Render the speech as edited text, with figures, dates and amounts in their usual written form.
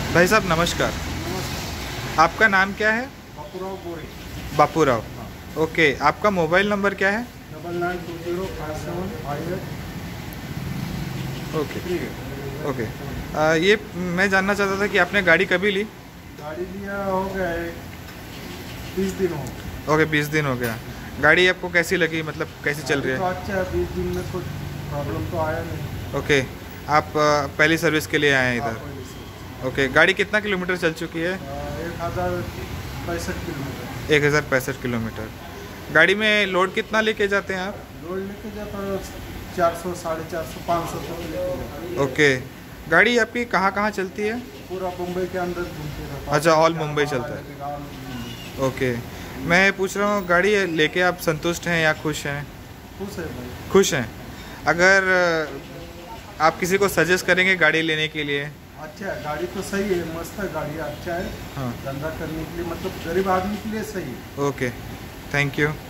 भाई साहब नमस्कार। नमस्कार। आपका नाम क्या है? बापूराव बोरे। बापूराव। हाँ। ओके, आपका मोबाइल नंबर क्या है? 99205758 ओके। 3 है। ओके। ये मैं जानना चाहता था कि आपने गाड़ी कभी ली? गाड़ी लिया हो गया है 20 दिन हो गए। ओके, 20 दिन हो गया। गाड़ी आपको कैसी लगी, मतलब कैसी चल रही गाड़ी तो है? अच्छा है, 20 दिन में कुछ प्रॉब्लम तो आया नहीं। ओके। आप पहली सर्विस के लिए आए हैं हाँ, इधर? पहले से ओके, गाड़ी कितना किलोमीटर चल चुकी है? 1065 किलोमीटर। 1065 किलोमीटर। गाड़ी में लोड कितना लेके जाते हैं आप? लोड लेके जाता हूँ 400 450 500 तक लेके जाता हूँ। ओके। गाड़ी आपकी कहाँ कहाँ चलती है? पूरा मुंबई के अंदर घूमते रहता हूँ। अच्छा, ऑल मुंबई चलता है। ओके। मैं पूछ रहा हूँ, गाड़ी लेके आप संतुष्ट हैं या खुश हैं? खुश है भाई। खुश हैं। अगर आप किसी को सजेस्ट करेंगे गाड़ी लेने के लिए? अच्छा है, गाड़ी तो सही है, मस्त है गाड़ी, अच्छा है। हाँ। धंधा करने के लिए, मतलब गरीब आदमी के लिए सही है। Okay, thank you.